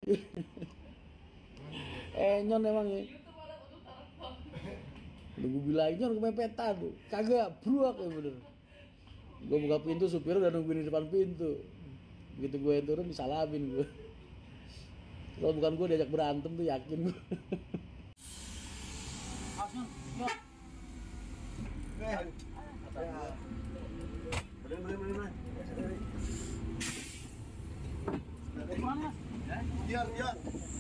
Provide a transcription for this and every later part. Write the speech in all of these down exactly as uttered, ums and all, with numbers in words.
Enyon emang ya. Udah gue bilang Nyon kemepetan tuh. Kagak, bruak ya bener. Gue buka pintu, supir udah nungguin di depan pintu. Begitu gue turun disalamin gue. Kalau bukan gue diajak berantem tuh yakin gue. Biar, biar.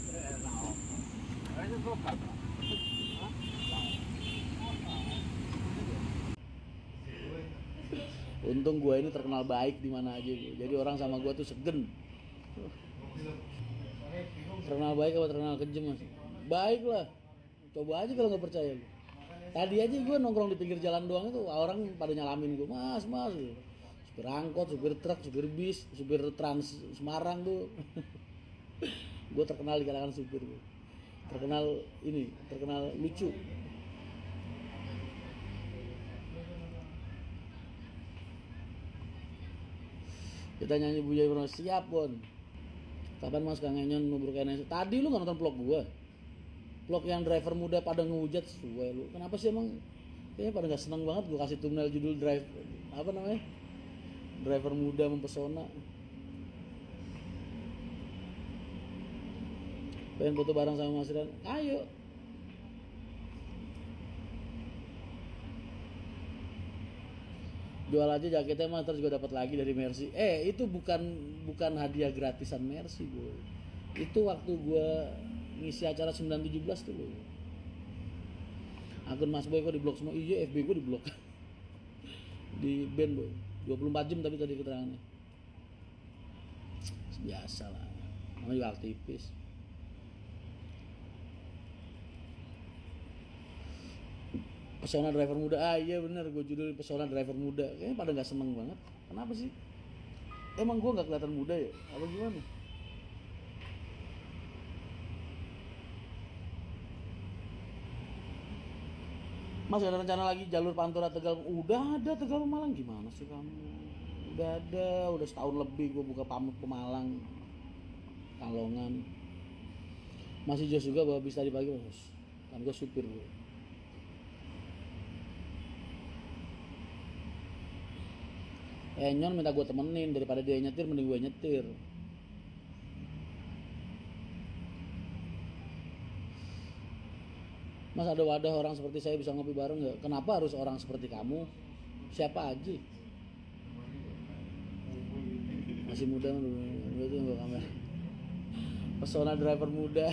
Untung gue ini terkenal baik di mana aja gue. Jadi orang sama gue tuh segen. Terkenal baik apa terkenal kejem mas? Baik lah. Coba aja kalau nggak percaya lu. Tadi aja gue nongkrong di pinggir jalan doang itu orang pada nyalamin gue, mas mas. Supir angkot, supir truk, supir bis, supir trans Semarang tuh. Gue terkenal di kalangan supir gue. Terkenal ini, terkenal lucu. Kita nyanyi Bu Jai Purnomo, siap Bon. Kapan mas Kang Enyon mau berkaitan? Tadi lu nggak nonton vlog gue? Vlog yang driver muda pada ngehujat sesuai lu. Kenapa sih emang? Kayaknya pada nggak seneng banget gue kasih thumbnail judul drive apa namanya? Driver muda mempesona. Pengen foto bareng sama Mas Rian? Ayo. Jual aja jaketnya mas, terus juga dapat lagi dari Mercy. Eh itu bukan bukan hadiah gratisan Mercy gue. Itu waktu gue ngisi acara sembilan tujuh belas tuh loh. Akun Mas Boy kok di blok semua. Iya F B gue di blok. Di band boy. dua puluh empat jam tapi tadi keterangannya. Biasa lah. Namanya juga aktivis. Pesona driver muda, ah iya bener gue judul pesona driver muda. Kayaknya pada nggak seneng banget. Kenapa sih? Emang gue nggak kelihatan muda ya? Apa gimana? Mas ada rencana lagi jalur Pantura Tegal? Udah ada Tegal Pemalang, gimana sih kamu? Udah ada, udah setahun lebih gue buka pamuk Pemalang, Kalongan. Masih jos juga bawa bis tadi pagi mas. Kan gue supir gue. Enyon minta gue temenin, daripada dia nyetir mending gue nyetir. Mas ada wadah orang seperti saya bisa ngopi bareng nggak? Kenapa harus orang seperti kamu? Siapa aja? Masih muda dulu tuh nggak kamera. Pesona driver muda.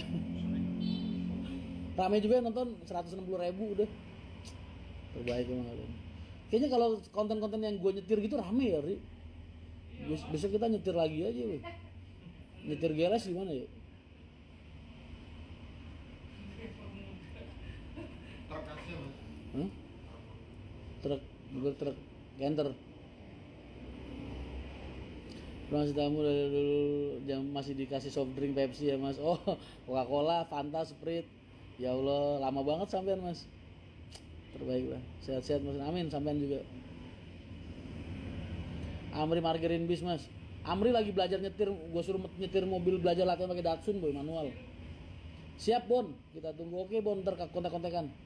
Rame juga yang nonton seratus enam puluh ribu udah. Terbaik emang kalian. Kayaknya kalau konten-konten yang gue nyetir gitu rame ya, Ri. Besok kita nyetir lagi aja, we. Nyetir G L S gimana ya? Truk aja, Mas. Hah? Truk, mobil truk, canter. Masih tamu dari dulu jam masih dikasih soft drink Pepsi ya, Mas. Oh, Coca-Cola, Fanta, Sprite. Ya Allah, lama banget sampean, Mas. Terbaik lah, sehat-sehat mas, amin sampean juga. Amri markerin bis mas. Amri lagi belajar nyetir, gue suruh nyetir mobil belajar latihan pakai Datsun boy manual. Siap Bon, kita tunggu. Oke Bon, ntar kontak-kontakan.